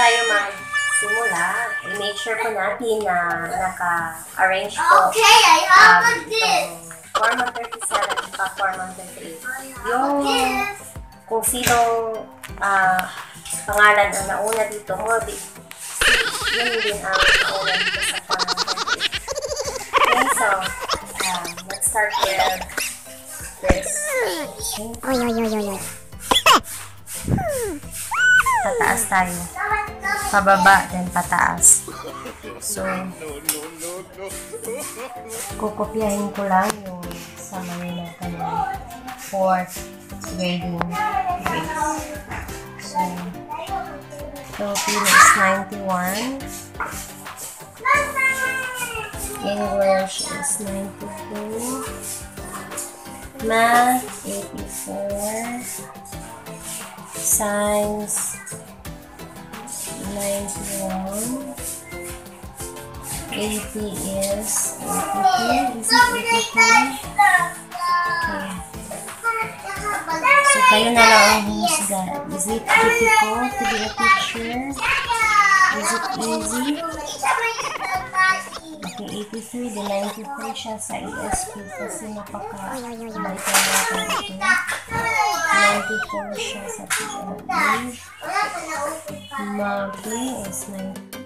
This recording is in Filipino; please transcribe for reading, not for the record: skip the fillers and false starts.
tayo magsimula, i-make sure po natin na naka-arrange po form 37 at form 38. Yung kung sinong pangalan ang nauna dito mo, yun din ang nauna dito sa form 38. Okay, so let's start with this. Okay. Pataas tayo. Pababa, then pataas. So, kukopyahin ko lang yung summary ng kanyang 4th grading grades. So, Filipino is 91. English is 92. Math, 84. Science, 91. AP is 82. Is it 82? Okay. So, kayo na lang ang humusga. Is it difficult to be a teacher? Is it easy? Okay, 83. The 93 siya sa ESP kasi napaka-baitan natin ito. 94 siya sa PLE. Mabi is 90.